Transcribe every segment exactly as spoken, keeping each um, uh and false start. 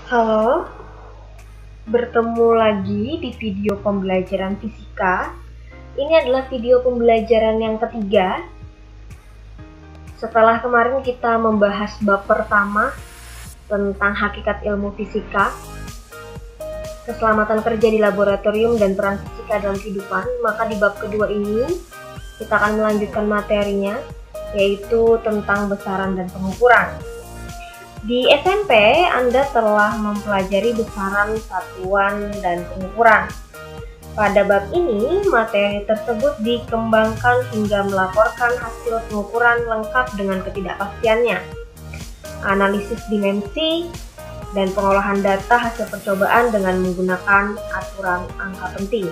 Halo, bertemu lagi di video pembelajaran fisika. Ini adalah video pembelajaran yang ketiga. Setelah kemarin kita membahas bab pertama tentang hakikat ilmu fisika, keselamatan kerja di laboratorium dan peran fisika dalam kehidupan, maka di bab kedua ini kita akan melanjutkan materinya, yaitu tentang besaran dan pengukuran. Di S M P, Anda telah mempelajari besaran, satuan, dan pengukuran. Pada bab ini, materi tersebut dikembangkan hingga melaporkan hasil pengukuran lengkap dengan ketidakpastiannya, analisis dimensi, dan pengolahan data hasil percobaan dengan menggunakan aturan angka penting.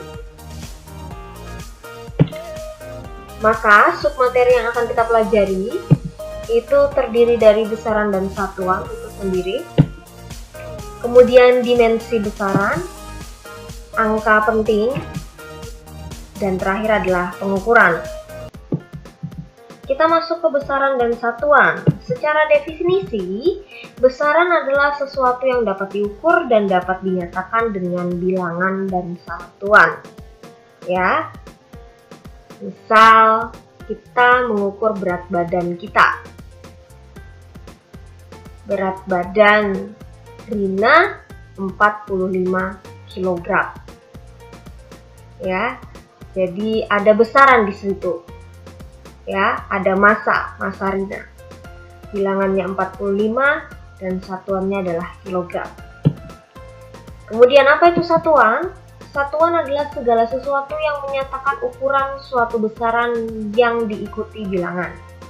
Maka, submateri yang akan kita pelajari itu terdiri dari besaran dan satuan itu sendiri, kemudian dimensi besaran, angka penting, dan terakhir adalah pengukuran. Kita masuk ke besaran dan satuan. Secara definisi, besaran adalah sesuatu yang dapat diukur dan dapat dinyatakan dengan bilangan dan satuan. Ya, misal kita mengukur berat badan kita. Berat badan Rina empat puluh lima kilogram. Ya. Jadi ada besaran di situ. Ya, ada massa, massa Rina. Bilangannya empat puluh lima dan satuannya adalah kilogram. Kemudian apa itu satuan? Satuan adalah segala sesuatu yang menyatakan ukuran suatu besaran yang diikuti bilangan.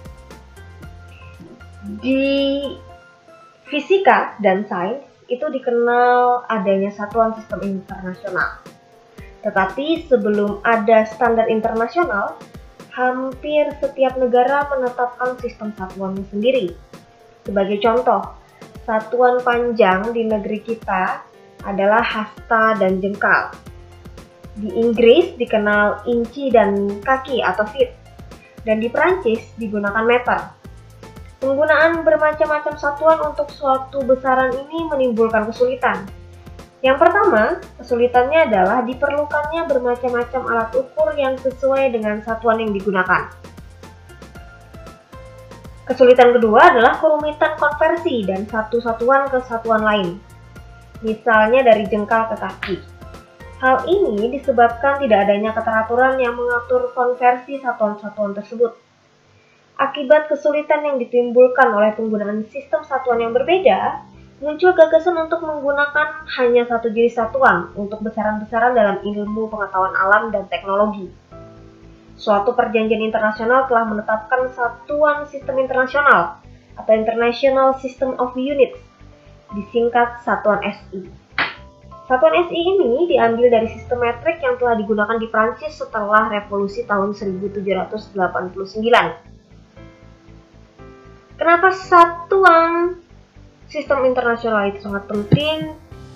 Di fisika dan sains itu dikenal adanya satuan sistem internasional. Tetapi sebelum ada standar internasional, hampir setiap negara menetapkan sistem satuannya sendiri. Sebagai contoh, satuan panjang di negeri kita adalah hasta dan jengkal. Di Inggris dikenal inci dan kaki atau feet, dan di Perancis digunakan meter. Penggunaan bermacam-macam satuan untuk suatu besaran ini menimbulkan kesulitan. Yang pertama, kesulitannya adalah diperlukannya bermacam-macam alat ukur yang sesuai dengan satuan yang digunakan. Kesulitan kedua adalah kerumitan konversi dan satu satuan ke satuan lain, misalnya dari jengkal ke kaki. Hal ini disebabkan tidak adanya keteraturan yang mengatur konversi satuan-satuan tersebut. Akibat kesulitan yang ditimbulkan oleh penggunaan sistem satuan yang berbeda, muncul gagasan untuk menggunakan hanya satu jenis satuan untuk besaran-besaran dalam ilmu pengetahuan alam dan teknologi. Suatu perjanjian internasional telah menetapkan satuan sistem internasional atau International System of Units, disingkat satuan S I. Satuan S I ini diambil dari sistem metrik yang telah digunakan di Prancis setelah revolusi tahun seribu tujuh ratus delapan puluh sembilan. Kenapa satuan sistem internasional itu sangat penting?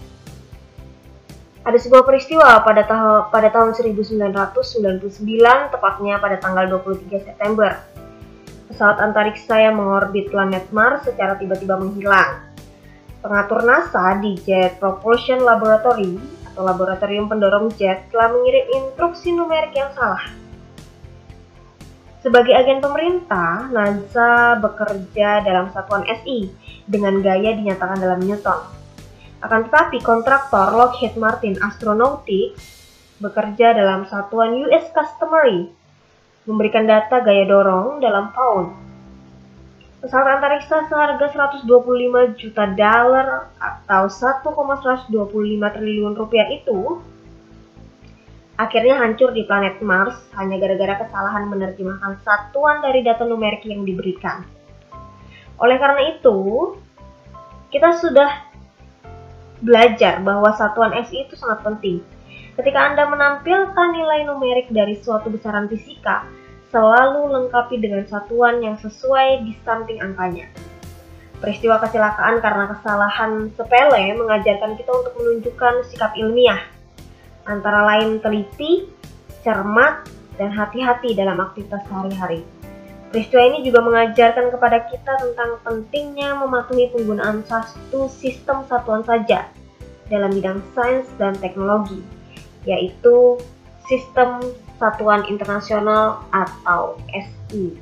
Ada sebuah peristiwa pada, ta pada tahun seribu sembilan ratus sembilan puluh sembilan, tepatnya pada tanggal dua puluh tiga September. Pesawat antariksa yang mengorbit planet Mars secara tiba-tiba menghilang. Pengatur NASA di Jet Propulsion Laboratory atau Laboratorium Pendorong Jet telah mengirim instruksi numerik yang salah. Sebagai agen pemerintah, NASA bekerja dalam satuan S I dengan gaya dinyatakan dalam Newton. Akan tetapi kontraktor Lockheed Martin Astronautics bekerja dalam satuan U S Customary, memberikan data gaya dorong dalam pound. Pesawat antariksa seharga seratus dua puluh lima juta dolar atau satu koma seratus dua puluh lima triliun rupiah itu akhirnya hancur di planet Mars hanya gara-gara kesalahan menerjemahkan satuan dari data numerik yang diberikan. Oleh karena itu, kita sudah belajar bahwa satuan S I itu sangat penting. Ketika Anda menampilkan nilai numerik dari suatu besaran fisika, selalu lengkapi dengan satuan yang sesuai di samping angkanya. Peristiwa kecelakaan karena kesalahan sepele mengajarkan kita untuk menunjukkan sikap ilmiah, antara lain teliti, cermat, dan hati-hati dalam aktivitas sehari-hari. Peristiwa ini juga mengajarkan kepada kita tentang pentingnya mematuhi penggunaan satu sistem satuan saja dalam bidang sains dan teknologi, yaitu Sistem Satuan Internasional atau S I.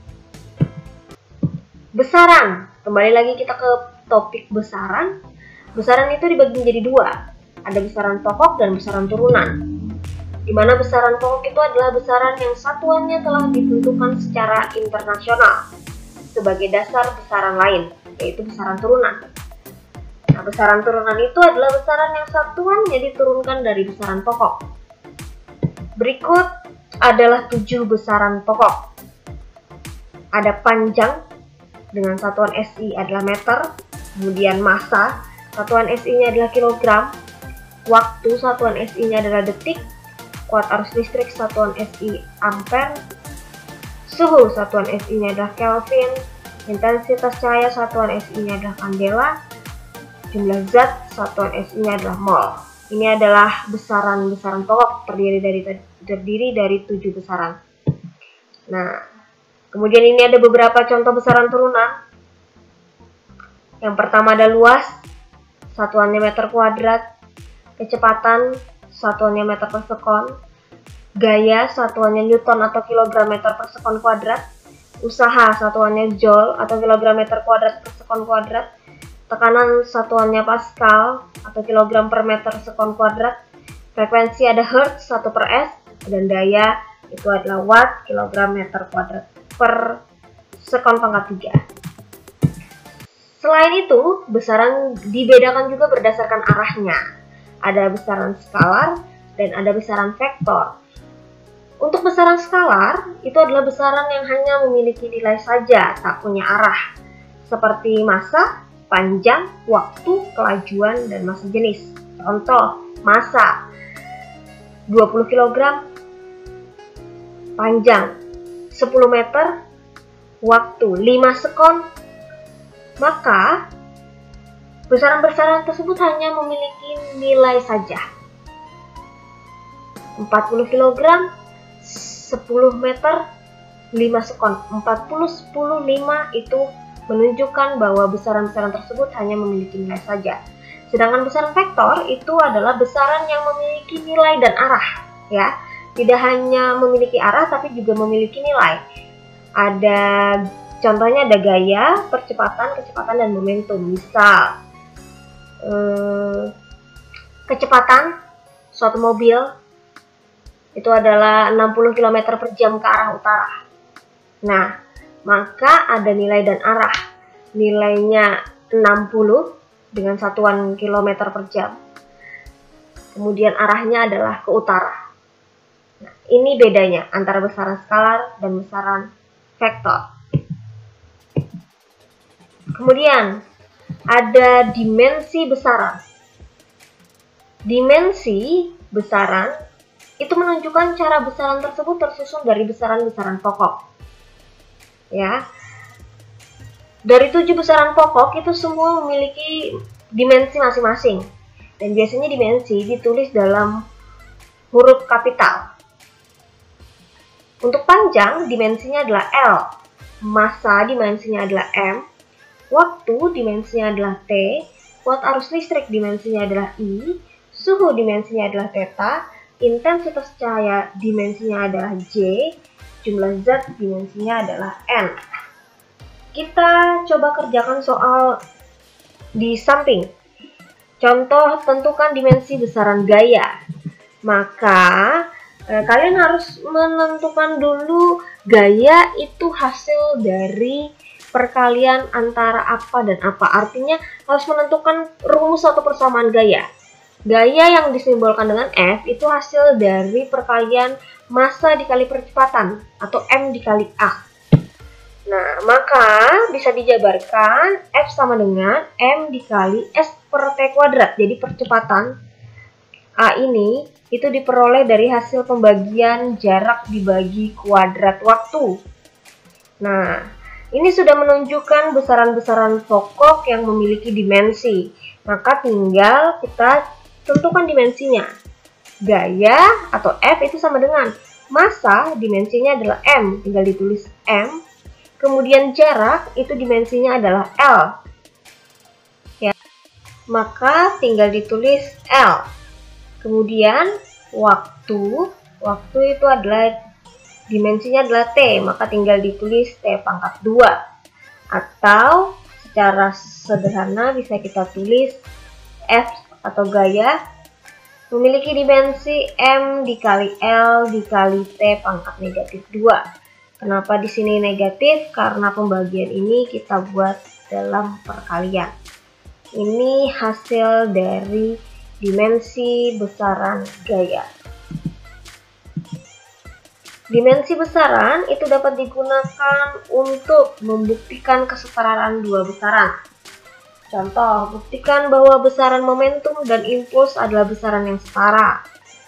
Besaran, kembali lagi kita ke topik besaran. Besaran itu dibagi menjadi dua, ada besaran pokok dan besaran turunan. Di mana besaran pokok itu adalah besaran yang satuannya telah ditentukan secara internasional sebagai dasar besaran lain, yaitu besaran turunan. Nah, besaran turunan itu adalah besaran yang satuannya diturunkan dari besaran pokok. Berikut adalah tujuh besaran pokok. Ada panjang dengan satuan S I adalah meter, kemudian massa, satuan S I-nya adalah kilogram, waktu, satuan S I-nya adalah detik, kuat arus listrik, satuan S I ampere, suhu, satuan S I-nya adalah Kelvin, intensitas cahaya, satuan S I-nya adalah kandela, jumlah zat, satuan S I-nya adalah mol. Ini adalah besaran-besaran pokok, terdiri dari terdiri dari tujuh besaran. Nah, kemudian ini ada beberapa contoh besaran turunan. Yang pertama ada luas, satuannya meter kuadrat, kecepatan, satuannya meter per sekon, gaya, satuannya newton atau kilogram meter per sekon kuadrat, usaha, satuannya joule atau kilogram meter kuadrat per sekon kuadrat, tekanan, satuannya pascal atau kilogram per meter sekon kuadrat, frekuensi ada hertz satu per s, dan daya itu adalah watt kilogram meter kuadrat per sekon pangkat tiga. Selain itu, besaran dibedakan juga berdasarkan arahnya. Ada besaran skalar dan ada besaran vektor. Untuk besaran skalar, itu adalah besaran yang hanya memiliki nilai saja, tak punya arah. Seperti massa, panjang, waktu, kelajuan, dan massa jenis. Contoh, massa dua puluh kilogram, panjang sepuluh meter, waktu lima sekon. Maka, besaran-besaran tersebut hanya memiliki nilai saja. empat puluh kilogram, sepuluh meter, lima sekon. empat puluh, sepuluh, lima itu menunjukkan bahwa besaran-besaran tersebut hanya memiliki nilai saja. Sedangkan besaran vektor itu adalah besaran yang memiliki nilai dan arah, ya. Tidak hanya memiliki arah tapi juga memiliki nilai. Ada contohnya ada gaya, percepatan, kecepatan, dan momentum. Misal, eh, kecepatan suatu mobil itu adalah enam puluh kilometer per jam ke arah utara. Nah, maka ada nilai dan arah. Nilainya enam puluh dengan satuan kilometer per jam. Kemudian arahnya adalah ke utara. Nah, ini bedanya antara besaran skalar dan besaran vektor. Kemudian ada dimensi besaran. Dimensi besaran itu menunjukkan cara besaran tersebut tersusun dari besaran-besaran pokok. Ya, dari tujuh besaran pokok itu semua memiliki dimensi masing-masing, dan biasanya dimensi ditulis dalam huruf kapital. Untuk panjang dimensinya adalah L, massa dimensinya adalah M, waktu dimensinya adalah T, kuat arus listrik dimensinya adalah I, suhu dimensinya adalah theta, intensitas cahaya dimensinya adalah J, jumlah zat dimensinya adalah N. Kita coba kerjakan soal di samping. Contoh, tentukan dimensi besaran gaya. Maka eh, kalian harus menentukan dulu gaya itu hasil dari perkalian antara apa dan apa. Artinya harus menentukan rumus atau persamaan gaya. Gaya yang disimbolkan dengan F itu hasil dari perkalian massa dikali percepatan atau M dikali A. Nah, maka bisa dijabarkan F sama dengan M dikali S per T kuadrat. Jadi percepatan A ini itu diperoleh dari hasil pembagian jarak dibagi kuadrat waktu. Nah, ini sudah menunjukkan besaran-besaran pokok yang memiliki dimensi. Maka tinggal kita tentukan dimensinya. Gaya atau F itu sama dengan massa, dimensinya adalah M, tinggal ditulis M, kemudian jarak itu dimensinya adalah L. Ya. Maka tinggal ditulis L. Kemudian waktu, waktu itu adalah dimensinya adalah T, maka tinggal ditulis T pangkat dua. Atau secara sederhana bisa kita tulis F atau gaya memiliki dimensi M dikali L dikali T pangkat negatif dua. Kenapa di sini negatif? Karena pembagian ini kita buat dalam perkalian. Ini hasil dari dimensi besaran gaya. Dimensi besaran itu dapat digunakan untuk membuktikan kesetaraan dua besaran. Contoh, buktikan bahwa besaran momentum dan impuls adalah besaran yang setara.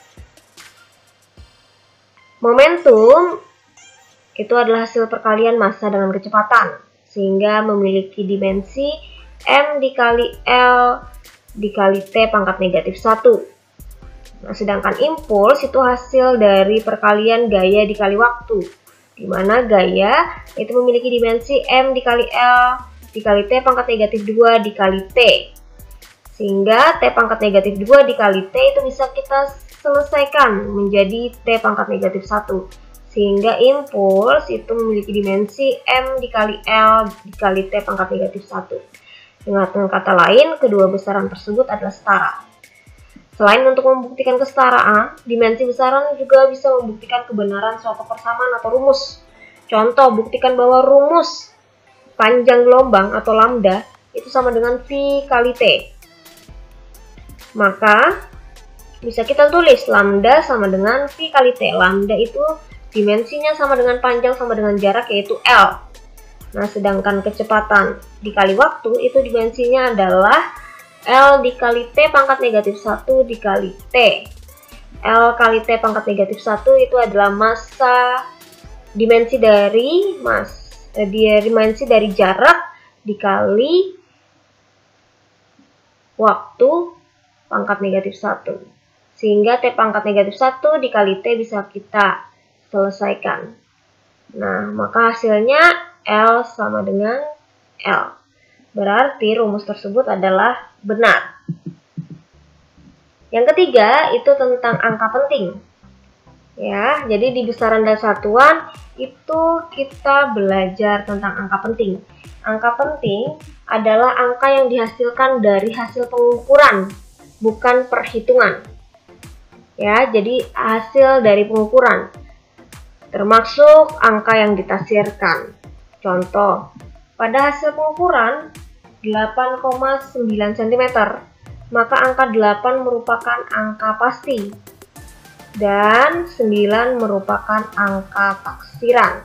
Momentum itu adalah hasil perkalian massa dengan kecepatan, sehingga memiliki dimensi M dikali L dikali T pangkat negatif satu. Nah, sedangkan impuls itu hasil dari perkalian gaya dikali waktu, di mana gaya itu memiliki dimensi M dikali L dikali T pangkat negatif dua dikali T. Sehingga T pangkat negatif dua dikali T itu bisa kita selesaikan menjadi T pangkat negatif satu. Sehingga impuls itu memiliki dimensi M dikali L dikali T pangkat negatif satu. Dengan kata lain, kedua besaran tersebut adalah setara. Selain untuk membuktikan kesetaraan, dimensi besaran juga bisa membuktikan kebenaran suatu persamaan atau rumus. Contoh, buktikan bahwa rumus panjang gelombang atau lambda itu sama dengan V kali T. Maka bisa kita tulis lambda sama dengan V kali T. Lambda itu dimensinya sama dengan panjang sama dengan jarak, yaitu L. Nah, sedangkan kecepatan dikali waktu itu dimensinya adalah L dikali T pangkat negatif satu dikali T. L kali T pangkat negatif satu itu adalah massa dimensi dari mas Dia dimensi dari jarak dikali waktu pangkat negatif satu. Sehingga T pangkat negatif satu dikali T bisa kita selesaikan. Nah, maka hasilnya L sama dengan L. Berarti rumus tersebut adalah benar. Yang ketiga itu tentang angka penting. Ya, jadi di besaran dan satuan itu kita belajar tentang angka penting. Angka penting adalah angka yang dihasilkan dari hasil pengukuran, bukan perhitungan. Ya, jadi hasil dari pengukuran, termasuk angka yang ditafsirkan. Contoh, pada hasil pengukuran delapan koma sembilan sentimeter, maka angka delapan merupakan angka pasti. Dan sembilan merupakan angka taksiran.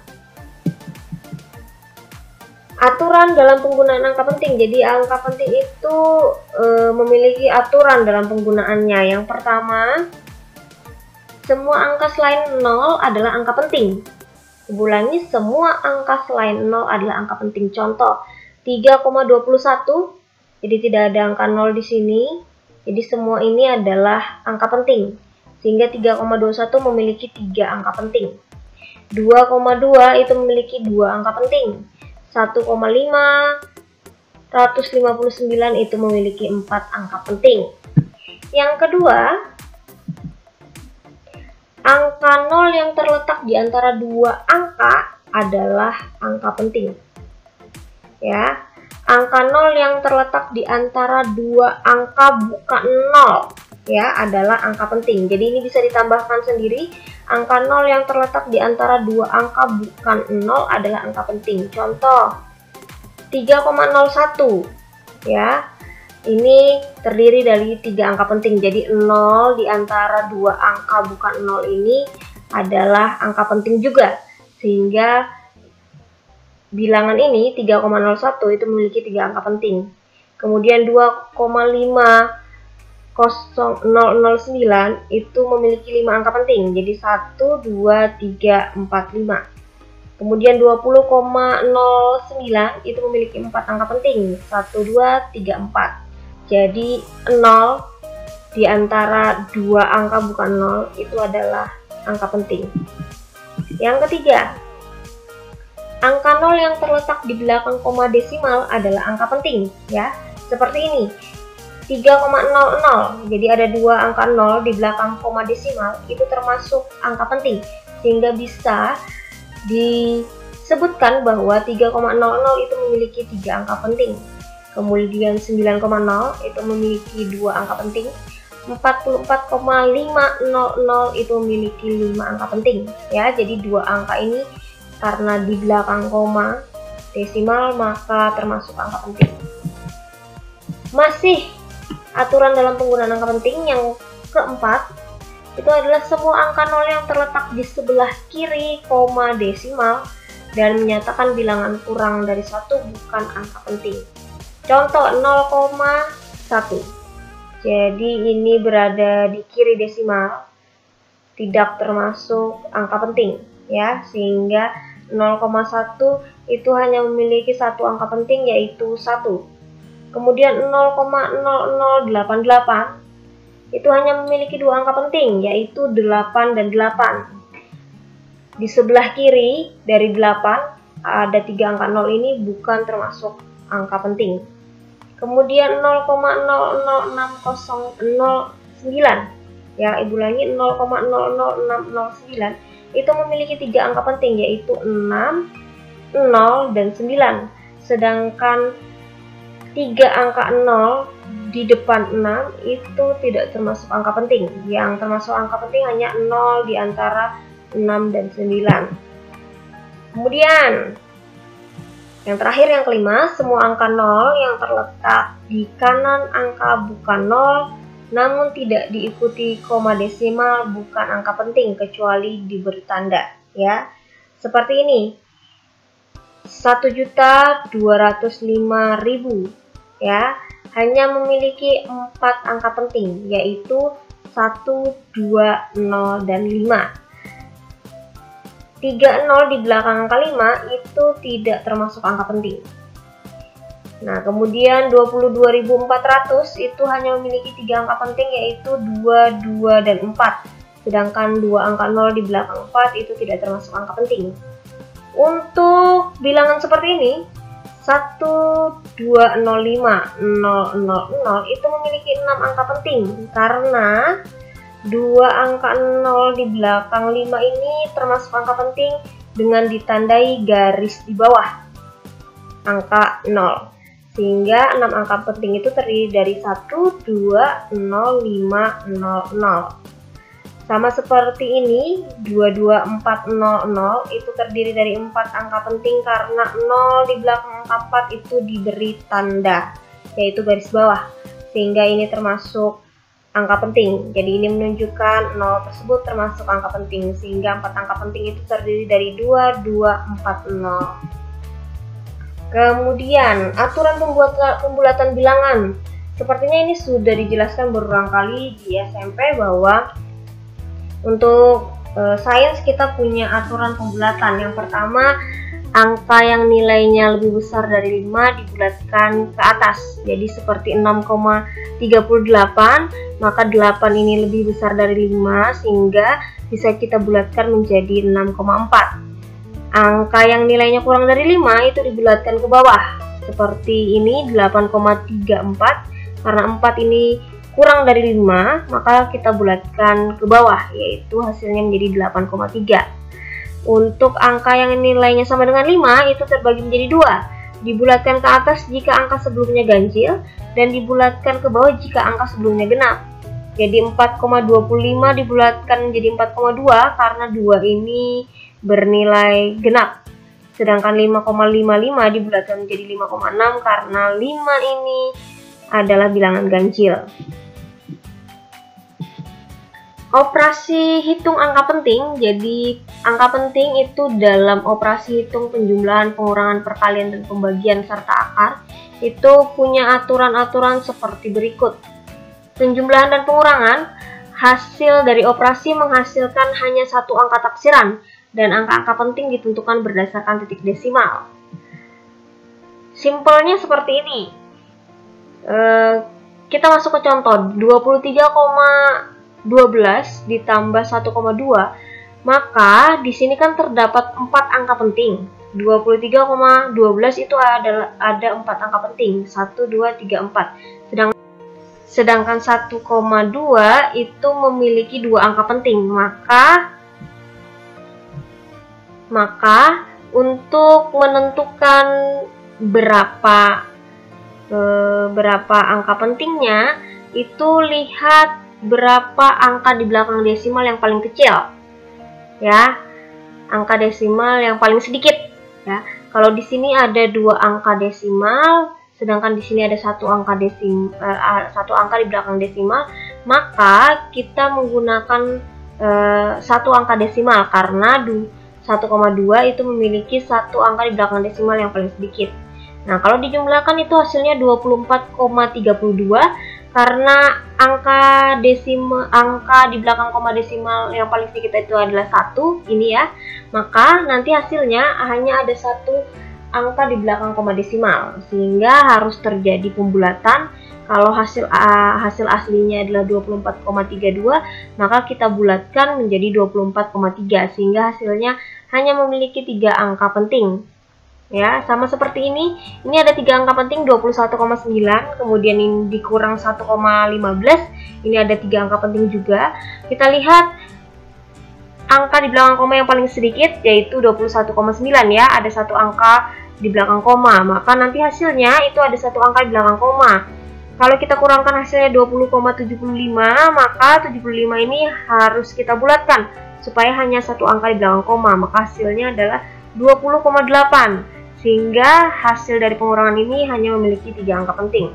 Aturan dalam penggunaan angka penting. Jadi angka penting itu e, memiliki aturan dalam penggunaannya. Yang pertama, semua angka selain nol adalah angka penting. Ulangi, semua angka selain nol adalah angka penting. Contoh, tiga koma dua satu. Jadi tidak ada angka nol di sini. Jadi semua ini adalah angka penting. Sehingga tiga koma dua satu memiliki tiga angka penting. dua koma dua itu memiliki dua angka penting. satu koma lima, seratus lima puluh sembilan itu memiliki empat angka penting. Yang kedua, angka nol yang terletak di antara dua angka adalah angka penting. Ya, angka nol yang terletak di antara dua angka bukan nol ya adalah angka penting. Jadi ini bisa ditambahkan sendiri. Angka nol yang terletak di antara dua angka bukan nol adalah angka penting. Contoh, tiga koma nol satu ya. Ini terdiri dari tiga angka penting. Jadi nol di antara dua angka bukan nol ini adalah angka penting juga. Sehingga bilangan ini tiga koma nol satu itu memiliki tiga angka penting. Kemudian dua koma lima nol nol sembilan itu memiliki lima angka penting. Jadi satu, dua, tiga, empat, lima. Kemudian dua puluh koma nol sembilan itu memiliki empat angka penting. satu, dua, tiga, empat. Jadi nol di antara dua angka bukan nol itu adalah angka penting. Yang ketiga, Angka nol yang terletak di belakang koma desimal adalah angka penting, ya. Seperti ini, tiga koma nol nol. Jadi ada dua angka nol di belakang koma desimal, itu termasuk angka penting. Sehingga bisa disebutkan bahwa tiga koma nol nol itu memiliki tiga angka penting. Kemudian sembilan koma nol itu memiliki dua angka penting. empat puluh empat koma lima nol nol itu memiliki lima angka penting, ya. Jadi dua angka ini karena di belakang koma desimal maka termasuk angka penting. Masih aturan dalam penggunaan angka penting yang keempat, itu adalah semua angka nol yang terletak di sebelah kiri koma desimal dan menyatakan bilangan kurang dari satu bukan angka penting. Contoh nol koma satu. Jadi ini berada di kiri desimal, tidak termasuk angka penting, ya, sehingga nol koma satu itu hanya memiliki satu angka penting, yaitu satu. Kemudian nol koma nol nol delapan delapan itu hanya memiliki dua angka penting, yaitu delapan dan delapan. Di sebelah kiri dari delapan ada tiga angka nol, ini bukan termasuk angka penting. Kemudian nol koma nol nol enam nol nol sembilan, ya, ibu ulangi, nol koma nol nol enam nol sembilan itu memiliki tiga angka penting, yaitu enam, nol, dan sembilan. Sedangkan tiga angka nol di depan enam itu tidak termasuk angka penting. Yang termasuk angka penting hanya nol di antara enam dan sembilan. Kemudian yang terakhir, yang kelima, semua angka nol yang terletak di kanan angka bukan nol namun tidak diikuti koma desimal bukan angka penting kecuali diberi tanda, ya. Seperti ini, satu juta dua ratus lima ribu, ya, hanya memiliki empat angka penting, yaitu satu, dua, nol, dan lima. tiga nol di belakang angka lima itu tidak termasuk angka penting. Nah, kemudian dua puluh dua ribu empat ratus itu hanya memiliki tiga angka penting, yaitu dua, dua, dan empat. Sedangkan dua angka nol di belakang empat itu tidak termasuk angka penting. Untuk bilangan seperti ini, satu, dua, nol, lima, nol, nol, nol itu memiliki enam angka penting karena dua angka nol di belakang lima ini termasuk angka penting dengan ditandai garis di bawah angka nol. Sehingga enam angka penting itu terdiri dari satu, dua, nol, lima, nol, nol. Sama seperti ini, dua, dua, empat, nol, nol itu terdiri dari empat angka penting karena nol di belakang angka empat itu diberi tanda, yaitu garis bawah. Sehingga ini termasuk angka penting. Jadi ini menunjukkan nol tersebut termasuk angka penting. Sehingga empat angka penting itu terdiri dari dua, dua, empat, nol. Kemudian aturan pembuatan, pembulatan bilangan. Sepertinya ini sudah dijelaskan berulang kali di S M P bahwa untuk e, sains kita punya aturan pembulatan. Yang pertama, angka yang nilainya lebih besar dari lima dibulatkan ke atas. Jadi seperti enam koma tiga delapan, maka delapan ini lebih besar dari lima sehingga bisa kita bulatkan menjadi enam koma empat. Angka yang nilainya kurang dari lima itu dibulatkan ke bawah. Seperti ini, delapan koma tiga empat. Karena empat ini kurang dari lima, maka kita bulatkan ke bawah, yaitu hasilnya menjadi delapan koma tiga. Untuk angka yang nilainya sama dengan lima, itu terbagi menjadi dua. Dibulatkan ke atas jika angka sebelumnya ganjil, dan dibulatkan ke bawah jika angka sebelumnya genap. Jadi empat koma dua lima dibulatkan menjadi empat koma dua karena dua ini bernilai genap. Sedangkan lima koma lima lima dibulatkan menjadi lima koma enam karena lima ini adalah bilangan ganjil. Operasi hitung angka penting. Jadi angka penting itu dalam operasi hitung penjumlahan, pengurangan, perkalian, dan pembagian serta akar itu punya aturan-aturan seperti berikut. Penjumlahan dan pengurangan, hasil dari operasi menghasilkan hanya satu angka taksiran dan angka-angka penting ditentukan berdasarkan titik desimal. Simpelnya seperti ini. E, kita masuk ke contoh, dua puluh tiga koma satu dua ditambah satu koma dua, maka di sini kan terdapat empat angka penting. dua puluh tiga koma satu dua itu adalah ada empat angka penting, satu, dua, tiga, empat. Sedang, sedangkan satu koma dua itu memiliki dua angka penting. Maka maka untuk menentukan berapa e, berapa angka pentingnya, itu lihat berapa angka di belakang desimal yang paling kecil. Ya, angka desimal yang paling sedikit. Ya, kalau di sini ada dua angka desimal, sedangkan di sini ada satu angka desim, uh, satu angka di belakang desimal, maka kita menggunakan uh, satu angka desimal karena satu koma dua itu memiliki satu angka di belakang desimal yang paling sedikit. Nah, kalau dijumlahkan itu hasilnya dua puluh empat koma tiga dua karena angka desimal, angka di belakang koma desimal yang paling sedikit itu adalah satu, ini ya. Maka nanti hasilnya hanya ada satu angka di belakang koma desimal, sehingga harus terjadi pembulatan. Kalau hasil uh, hasil aslinya adalah dua puluh empat koma tiga dua, maka kita bulatkan menjadi dua puluh empat koma tiga, sehingga hasilnya hanya memiliki tiga angka penting. Ya, sama seperti ini. Ini ada tiga angka penting, dua puluh satu koma sembilan, kemudian ini dikurang satu koma lima belas. Ini ada tiga angka penting juga. Kita lihat angka di belakang koma yang paling sedikit yaitu dua puluh satu koma sembilan ya, ada satu angka di belakang koma. Maka nanti hasilnya itu ada satu angka di belakang koma. Kalau kita kurangkan hasilnya dua puluh koma tujuh lima, maka tujuh puluh lima ini harus kita bulatkan supaya hanya satu angka di belakang koma. Maka hasilnya adalah dua puluh koma delapan. Sehingga hasil dari pengurangan ini hanya memiliki tiga angka penting.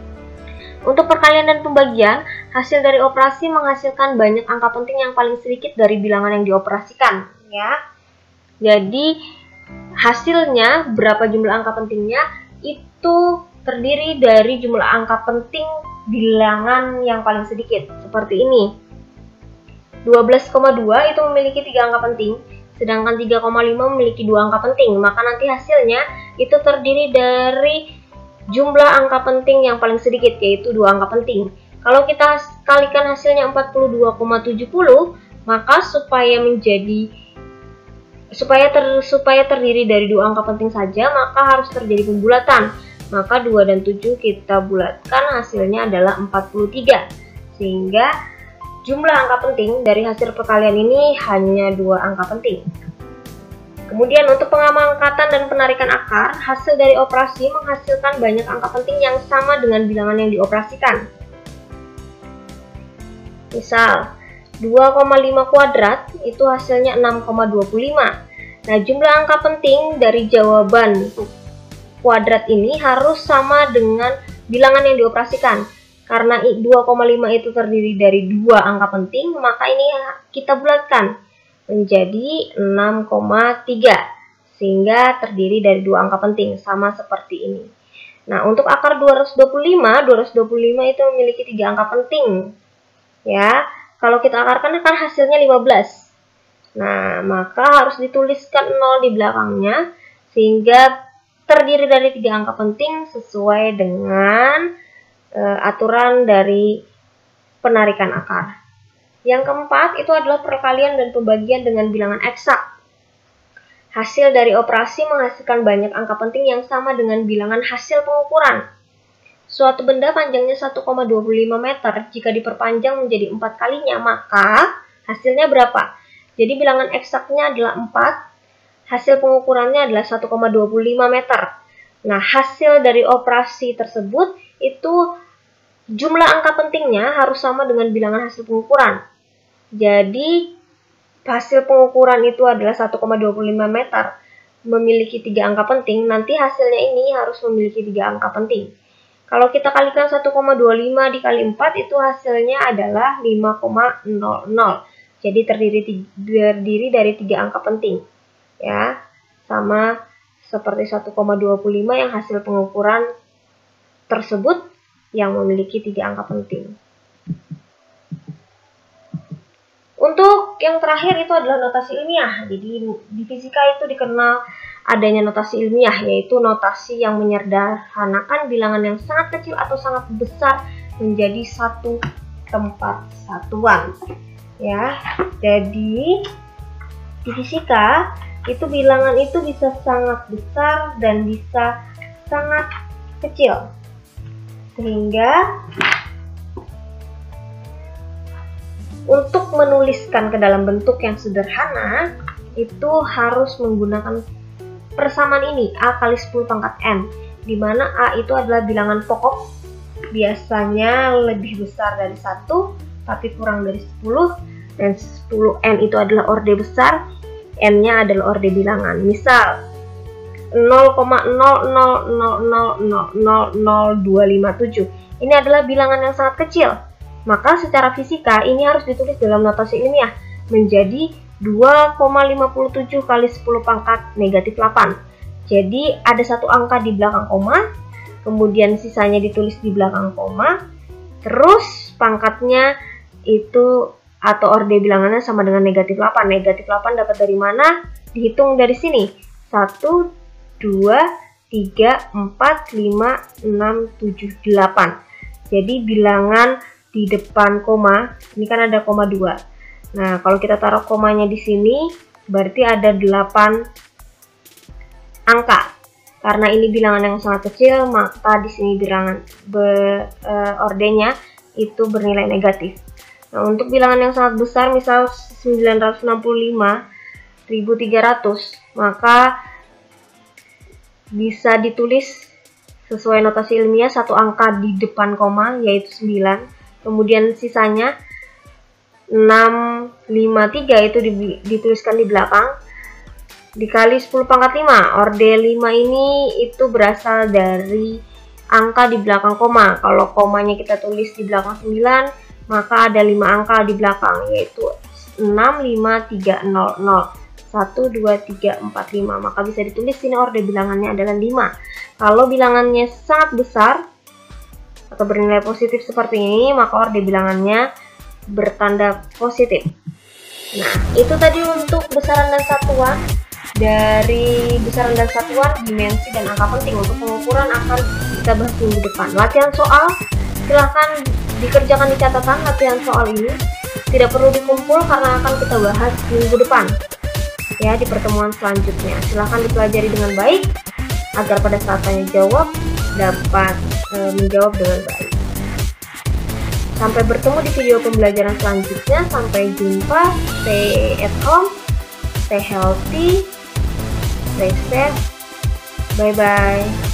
Untuk perkalian dan pembagian, hasil dari operasi menghasilkan banyak angka penting yang paling sedikit dari bilangan yang dioperasikan. Ya, jadi hasilnya berapa jumlah angka pentingnya itu terdiri dari jumlah angka penting bilangan yang paling sedikit. Seperti ini, dua belas koma dua itu memiliki tiga angka penting, sedangkan tiga koma lima memiliki dua angka penting. Maka nanti hasilnya itu terdiri dari jumlah angka penting yang paling sedikit, yaitu dua angka penting. Kalau kita kalikan hasilnya empat puluh dua koma tujuh nol, maka supaya menjadi supaya ter, supaya terdiri dari dua angka penting saja, maka harus terjadi pembulatan. Maka dua dan tujuh kita bulatkan, hasilnya adalah empat puluh tiga. Sehingga jumlah angka penting dari hasil perkalian ini hanya dua angka penting. Kemudian untuk pengamangkatan dan penarikan akar, hasil dari operasi menghasilkan banyak angka penting yang sama dengan bilangan yang dioperasikan. Misal, dua koma lima kuadrat itu hasilnya enam koma dua lima. Nah, jumlah angka penting dari jawaban kuadrat ini harus sama dengan bilangan yang dioperasikan. Karena dua koma lima itu terdiri dari dua angka penting, maka ini kita bulatkan menjadi enam koma tiga, sehingga terdiri dari dua angka penting, sama seperti ini. Nah, untuk akar dua ratus dua puluh lima, dua ratus dua puluh lima itu memiliki tiga angka penting. Ya, kalau kita akarkan kan hasilnya lima belas. Nah, maka harus dituliskan nol di belakangnya, sehingga terdiri dari tiga angka penting sesuai dengan uh, aturan dari penarikan akar. Yang keempat itu adalah perkalian dan pembagian dengan bilangan eksak. Hasil dari operasi menghasilkan banyak angka penting yang sama dengan bilangan hasil pengukuran. Suatu benda panjangnya satu koma dua lima meter, jika diperpanjang menjadi empat kalinya, maka hasilnya berapa? Jadi bilangan eksaknya adalah empat, hasil pengukurannya adalah satu koma dua lima meter. Nah, hasil dari operasi tersebut itu jumlah angka pentingnya harus sama dengan bilangan hasil pengukuran. Jadi hasil pengukuran itu adalah satu koma dua lima meter, memiliki tiga angka penting, nanti hasilnya ini harus memiliki tiga angka penting. Kalau kita kalikan satu koma dua lima dikali empat, itu hasilnya adalah lima koma nol nol. Jadi terdiri, terdiri dari tiga angka penting. Ya, sama seperti satu koma dua lima yang hasil pengukuran tersebut yang memiliki tiga angka penting. Untuk yang terakhir itu adalah notasi ilmiah. Jadi di fisika itu dikenal adanya notasi ilmiah, yaitu notasi yang menyederhanakan bilangan yang sangat kecil atau sangat besar menjadi satu tempat satuan. Ya, jadi di fisika itu bilangan itu bisa sangat besar dan bisa sangat kecil. Sehingga untuk menuliskan ke dalam bentuk yang sederhana itu harus menggunakan persamaan ini, A kali sepuluh pangkat N, di mana A itu adalah bilangan pokok, biasanya lebih besar dari satu tapi kurang dari sepuluh, dan sepuluh N itu adalah orde besar, N-nya adalah orde bilangan. Misal nol koma nol nol nol nol nol nol nol dua lima tujuh ini adalah bilangan yang sangat kecil, maka secara fisika ini harus ditulis dalam notasi ilmiah menjadi dua koma lima tujuh kali sepuluh pangkat negatif delapan. Jadi ada satu angka di belakang koma, kemudian sisanya ditulis di belakang koma, terus pangkatnya itu atau orde bilangannya sama dengan negatif delapan. Negatif delapan dapat dari mana? Dihitung dari sini. satu, dua, tiga, empat, lima, enam, tujuh, delapan. Jadi bilangan di depan koma, ini kan ada koma dua. Nah, kalau kita taruh komanya di sini, berarti ada delapan angka. Karena ini bilangan yang sangat kecil, maka di sini bilangan be, e, ordenya itu bernilai negatif. Nah, untuk bilangan yang sangat besar, misal sembilan ratus enam puluh lima ribu tiga ratus, maka bisa ditulis sesuai notasi ilmiah satu angka di depan koma, yaitu sembilan. Kemudian sisanya enam lima tiga itu dituliskan di belakang, dikali sepuluh pangkat lima. Orde lima ini itu berasal dari angka di belakang koma. Kalau komanya kita tulis di belakang sembilan, maka ada lima angka di belakang, yaitu enam lima tiga nol nol satu dua tiga empat lima. Maka bisa ditulis sini orde bilangannya adalah lima. Kalau bilangannya sangat besar atau bernilai positif seperti ini, maka orde bilangannya bertanda positif. Nah, itu tadi untuk besaran dan satuan. Dari besaran dan satuan, dimensi, dan angka penting. Untuk pengukuran akan kita bahas minggu depan. Latihan soal, silahkan dikerjakan di catatan. Latihan soal ini tidak perlu dikumpul karena akan kita bahas minggu depan ya, di pertemuan selanjutnya. Silahkan dipelajari dengan baik agar pada saat tanya jawab dapat e, menjawab dengan baik. Sampai bertemu di video pembelajaran selanjutnya. Sampai jumpa. Stay at home, stay healthy, stay safe. Bye bye.